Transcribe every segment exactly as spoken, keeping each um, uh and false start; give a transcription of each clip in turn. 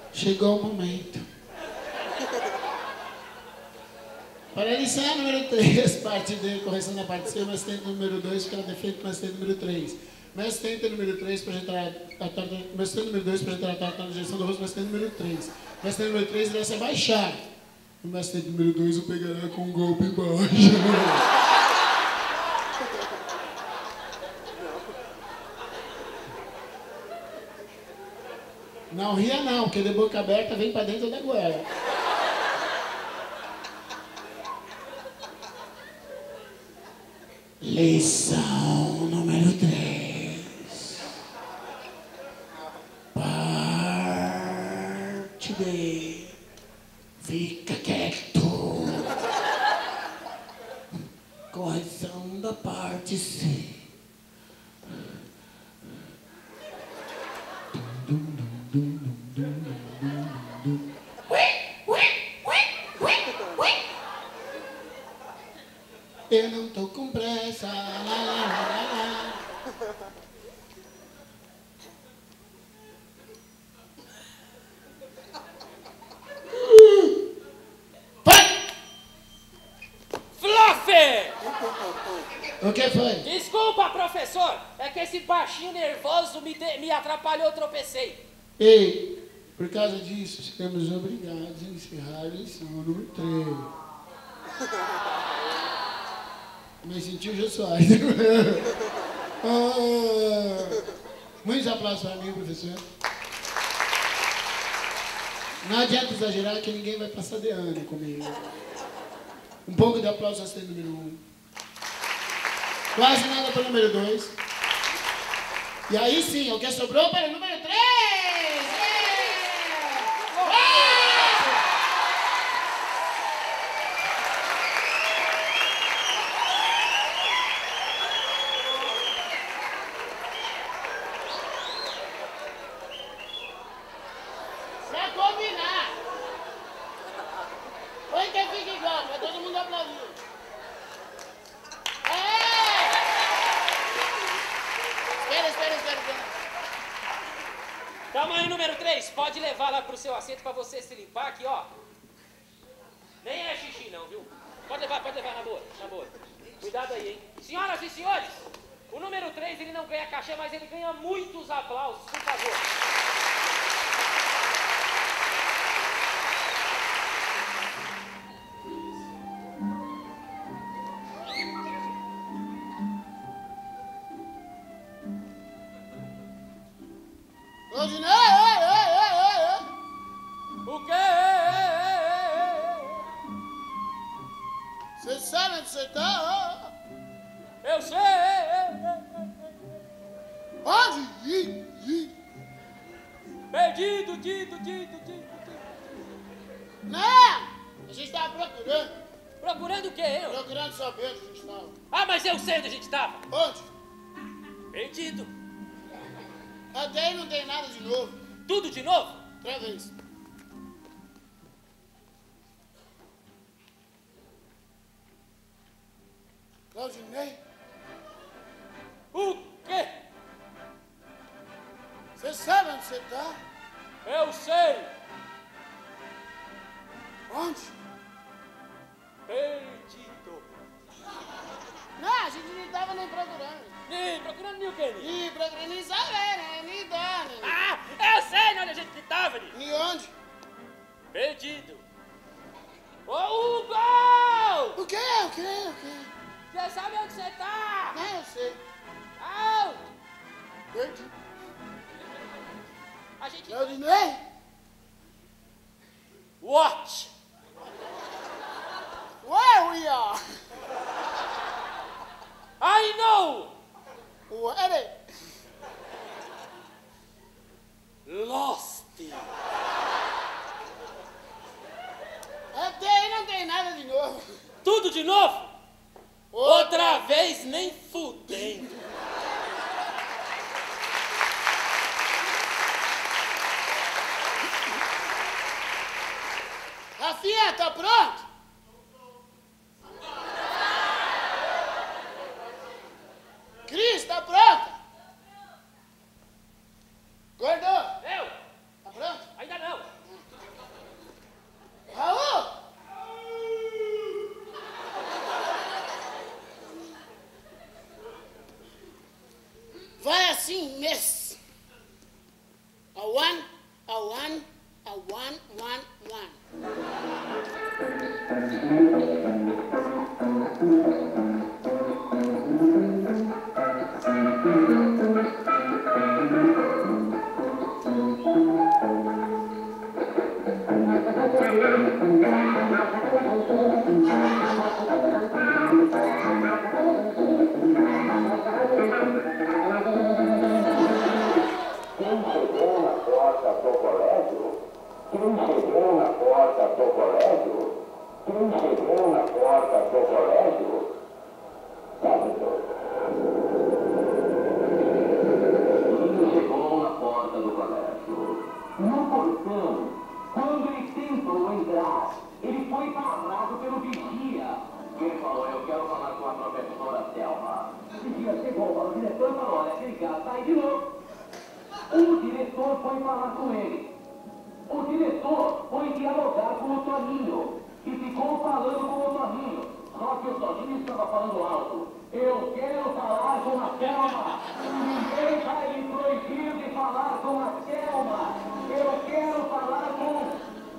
Chegou o momento. Para iniciar, número três, parte D, correção da parte C, mais tenta número dois, fica defeito, mais tenta número três. Mais tenta número três, projetar a torta, mais tenta número dois, projetar a torta na direção do rosto, mais tenta número três. Mais tenta número três, irá se abaixar. O mais tenta número dois, o pegará com um golpe baixo. Não ria não, porque de boca aberta vem pra dentro da goela. Lição número três. Parte D. Fica quieto. Correção da parte C. Eu não tô com pressa. Lá, lá, lá, lá. Vai! Fluffy! O que foi? Desculpa, professor. É que esse baixinho nervoso me, de... me atrapalhou, eu tropecei. Ei, por causa disso, estamos obrigados a encerrar a lição número três. Me sentiu Jô Soares. Oh, muitos aplausos para mim, professor. Não adianta exagerar que ninguém vai passar de ano comigo. Um pouco de aplauso ao número um. Quase nada para o número dois. E aí sim, o que sobrou para o número três. Pra combinar. Põe que fica igual, pra todo mundo aplaudir. É! Espera, espera, espera, espera. Calma aí, número três. Pode levar lá pro seu assento pra você se limpar aqui, ó. Nem é xixi não, viu? Pode levar, pode levar, na boa, na boa. Cuidado aí, hein? Senhoras e senhores, o número três, ele não ganha cachê, mas ele ganha muitos aplausos, por favor. Claudinei, ei, ei, ei, ei, ei. O quê? Você sabe onde você tá? Eu sei. Onde? Ih, ih. Perdido, dito, dito, dito, dito. Não! A gente tava procurando. Procurando o quê, eu? Procurando saber onde a gente tava. Ah, mas eu sei onde a gente tava. Onde? Perdido. Até aí não tem nada de novo. Tudo de novo? Outra vez. Claudinei, O quê? você sabe onde você tá? Eu sei. Onde? Perdido. Não, a gente nem tava nem procurando. Ih, procurando nem o quê, Nini? Ih, procurando nem saber, né? Nem dá, né? Ah, eu sei onde a gente tava, Nini. E onde? Perdido. Ô, Hugo! O quê? O quê? O quê? Você sabe onde você tá? Nem eu sei. Au! Perdi. A gente... Claudinei? What? Where we are? I know! Where? Lost. Até aí não tem nada de novo. Tudo de novo? Outra vez nem fudendo. Rafinha, tá pronto? Cris, tá pronta? Gordão, Eu? tá pronto? Ainda não. A one, a one, one, one. Quem chegou na porta do colégio? Quem chegou na porta do colégio? Sabe tudo. Quem chegou na porta do colégio? No portão, quando ele tentou entrar, ele foi parado pelo vigia. Ele falou, eu quero falar com a professora Thelma. O vigia chegou para o diretor e falou, olha, aquele cara tá aí de novo. O diretor foi falar com ele. O diretor foi dialogar com o Toninho e ficou falando com o Toninho. Só que o Toninho estava falando alto. Eu quero falar com a Thelma. Ninguém vai me proibir de falar com a Thelma. Eu quero falar com...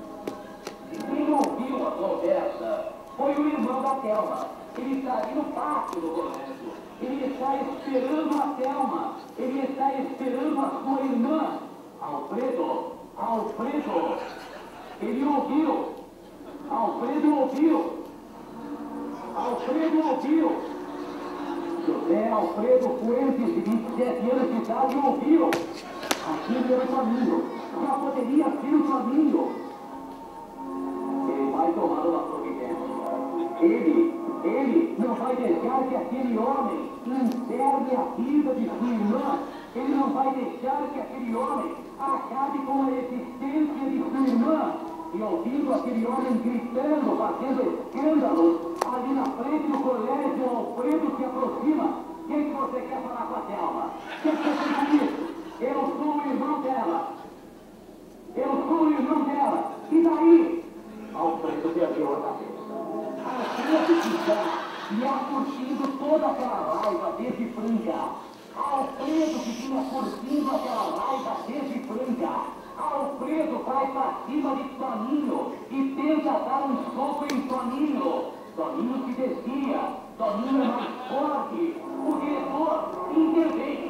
Quem ouviu a conversa foi o irmão da Thelma. Ele está ali no pátio do colégio. Ele está esperando a Thelma. Ele está esperando a sua irmã. Alfredo. Alfredo, ele ouviu. Alfredo ouviu. Alfredo ouviu. José Alfredo Fuentes, de vinte e sete anos de idade, ouviu. Aquilo era o caminho. Já poderia ser o caminho. Ele vai tomar uma providência. Ele, ele não vai deixar que aquele homem interne a vida de sua irmã. Ele não vai deixar que aquele homem acabe com a existência de sua irmã. E ouvindo aquele homem gritando, fazendo escândalo, ali na frente do colégio, o Alfredo se aproxima. Quem que você quer falar com a Thelma? O que você tem com isso? Eu sou o irmão dela. Eu sou o irmão dela. E daí? Alfredo perdeu a cabeça. Alfredo que está já curtindo toda aquela raiva desde Franca. Alfredo que tinha curtindo aquela raiva desde Franca. Alfredo vai para cima de Toninho e tenta dar um soco em Toninho. Toninho se desvia. Toninho é mais forte. O diretor intervém.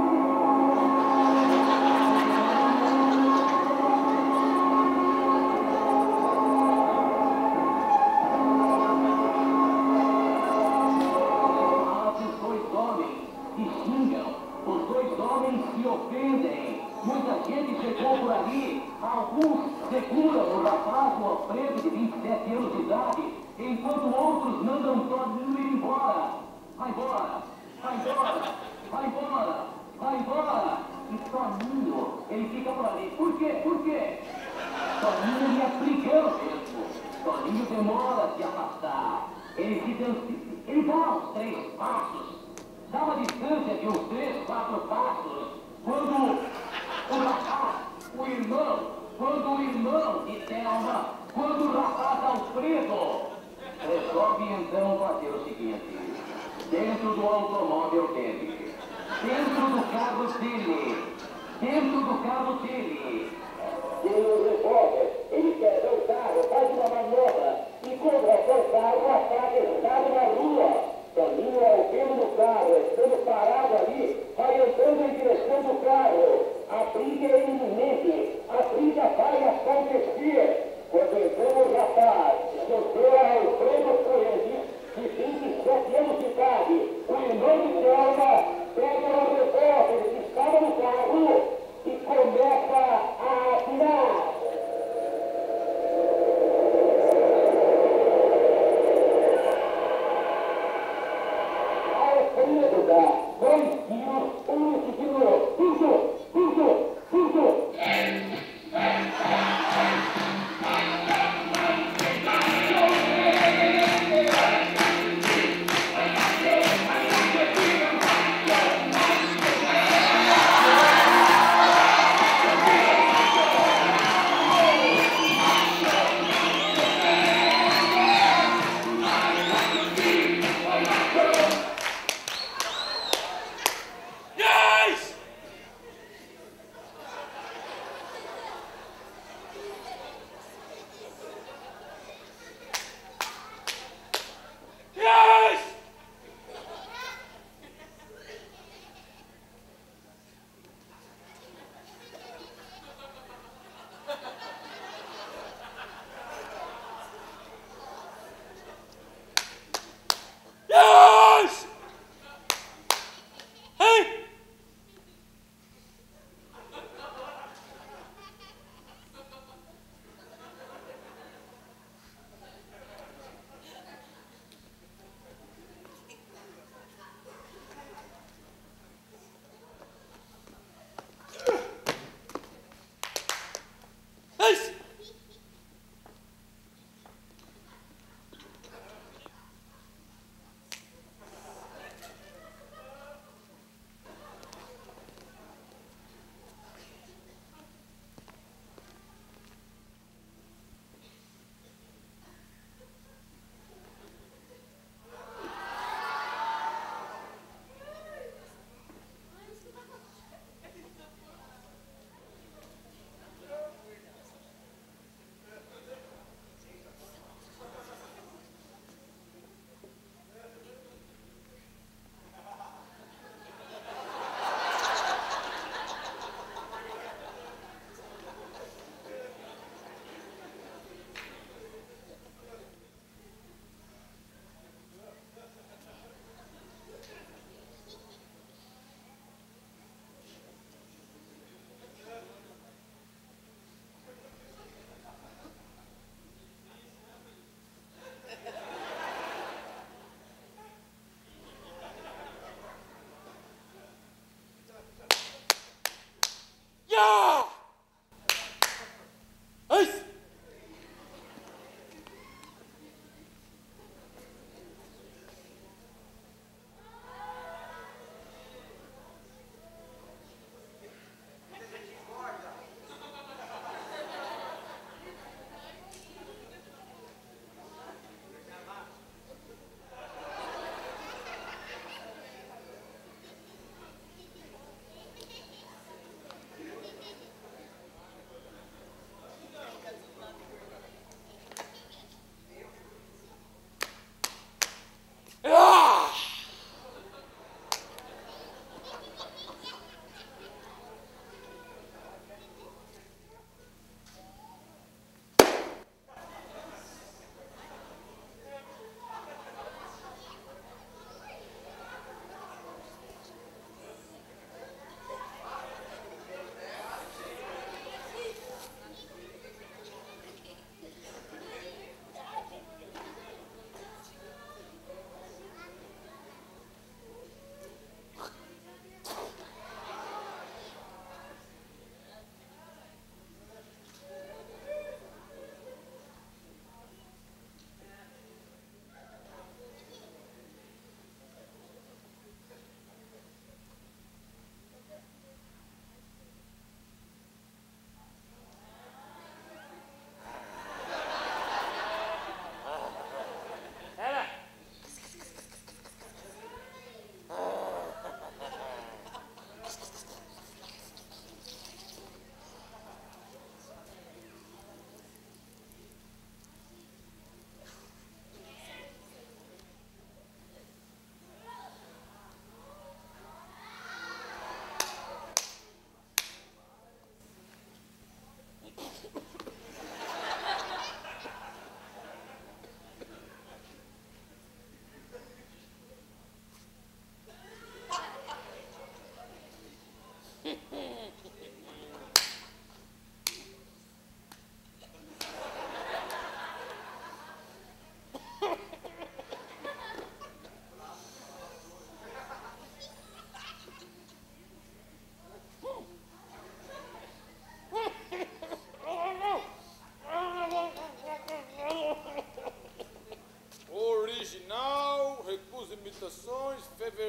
Os dois homens se ofendem. Muita gente chegou por ali. Alguns seguram o rapaz, o Alfredo, de vinte e sete anos de idade, enquanto outros mandam Toninho ir embora. Vai embora, vai embora, vai embora, vai embora. E Toninho, ele fica por ali. Por quê? Por quê? Toninho ia brigando mesmo. Toninho demora a se afastar. Ele se dan- ele dá uns três passos. Dá uma distância de uns três, quatro passos, quando o rapaz, o irmão, quando o irmão de Thelma, quando o rapaz Alfredo, resolve então fazer o seguinte, dentro do automóvel dele, dentro do carro dele, dentro do carro dele, tem um revólver, ele pega o carro, faz uma manobra, e quando é o carro, ataca estado na rua. Toninho, ao vendo no carro, estando parado ali, vai entrando em direção do carro. A briga é iminente, a briga vai acontecer. Quando entrou o rapaz, José Alfredo Fuentes, de vinte e sete anos de idade, o irmão de Thelma, pega o revólver que estava no carro e começa a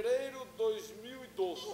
fevereiro de dois mil e doze.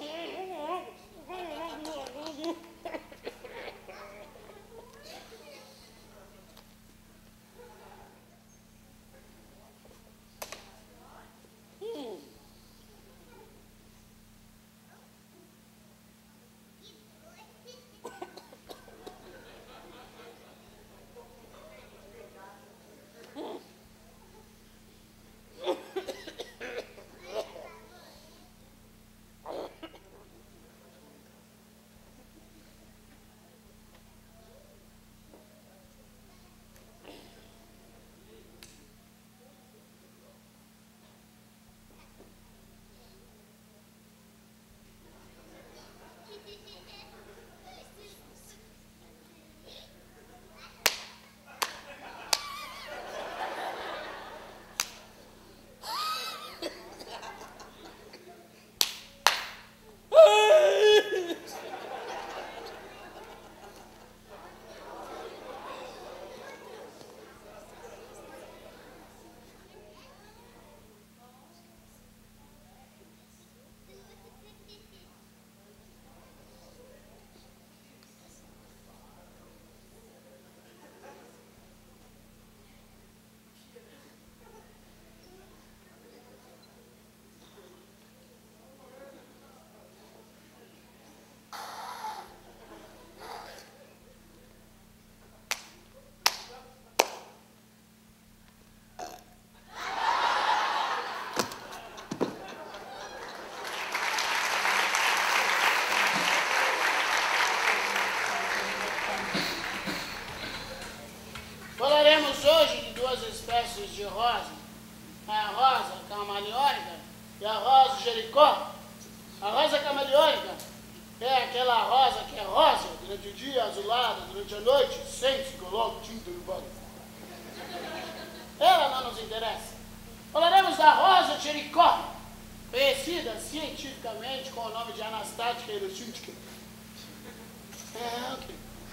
Falaremos hoje de duas espécies de rosa, a rosa camaleônica e a rosa jericó. A rosa camaleônica é aquela rosa que é rosa durante o dia, azulada durante a noite, sem se coloca tinta no banco. Ela não nos interessa. Falaremos da rosa jericó, conhecida cientificamente com o nome de Anastática Hiroshima. É, ok.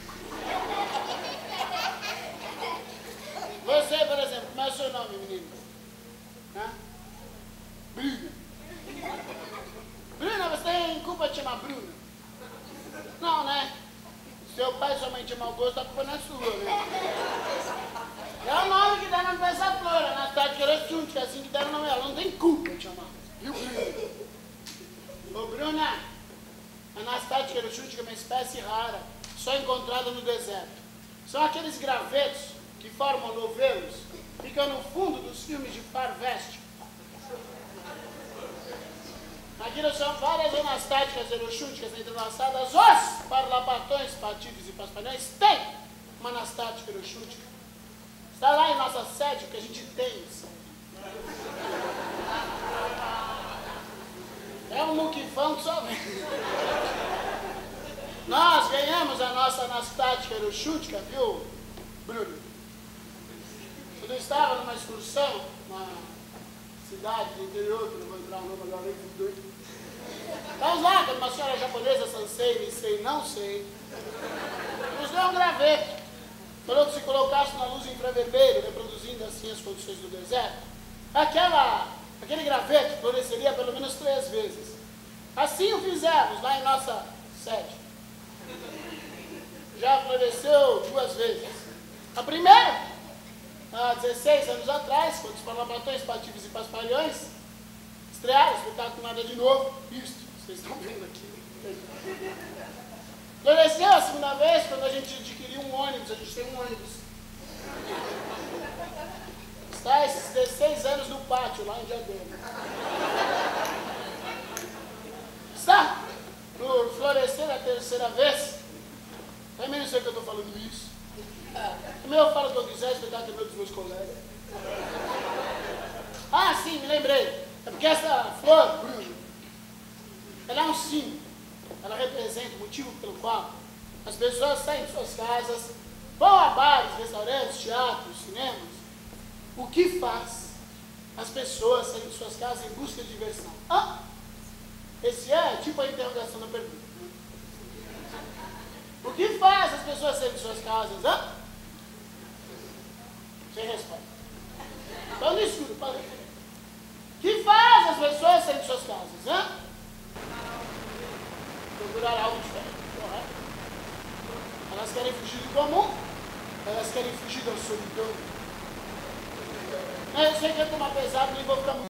Você, por exemplo, como é o seu nome, menino? Hã? Bruna. Bruna, você tem culpa de chamar Bruna? Não, né? Seu pai e sua mãe te chamam gosto, a culpa não é sua, né? É o nome que dá nome pra essa flor, Anastática Hiroshima, que é assim que deram o nome. Ela não tem culpa de chamar. Viu, Bruna? Ô, Bruna, Anastática Hiroshima é uma espécie rara, só encontrada no deserto. São aqueles gravetos que formam novelos, ficam no fundo dos filmes de Far West. Aqui são várias anastáticas eroxúticas entrelaçadas. Os parlapatões, patídeos e paspalhões têm uma anastática eroxútica. Está lá em nossa sede que a gente tem isso. É um muquifão que só vem. Nós ganhamos a nossa anastática eroxútica, viu, Bruno? Quando eu estava numa excursão na cidade do interior, que não vou entrar no nome agora, nem fui doido. Estávamos lá com uma senhora japonesa, Sansei, Nisei, não sei. Nos deu um graveto. Falou que se colocasse na luz infravermelho, reproduzindo assim as condições do deserto, aquela, aquele graveto floresceria pelo menos três vezes. Assim o fizemos lá em nossa sede. Já floresceu duas vezes. A primeira, há dezesseis anos atrás, quando os parlapatões, patídeos e paspalhões estrearam o espetáculo Nada de Novo. Isto, vocês estão vendo aqui. Floresceu a segunda vez quando a gente adquiriu um ônibus. A gente tem um ônibus. Está esses dezesseis anos no pátio, lá em Diadema. Está no florescer a terceira vez. Também não sei que eu estou falando isso. Também eu falo o que eu quiser, espetáculo é meu dos meus colegas. Ah, sim, me lembrei. É porque essa flor, Bruno, ela é um símbolo. Ela representa o motivo pelo qual as pessoas saem de suas casas, vão a bares, restaurantes, teatros, cinemas. O que faz as pessoas saírem de suas casas em busca de diversão? Ah, esse é tipo a interrogação da pergunta. O que faz as pessoas saírem de suas casas? Ah? Sem resposta. Então no escuro, para. O que faz faz as pessoas saírem de suas casas? Hã? Procurar algo diferente, correto? Elas querem fugir do comum, elas querem fugir da solidão. Eu sei que eu tô mais pesado, nem vou ficar muito.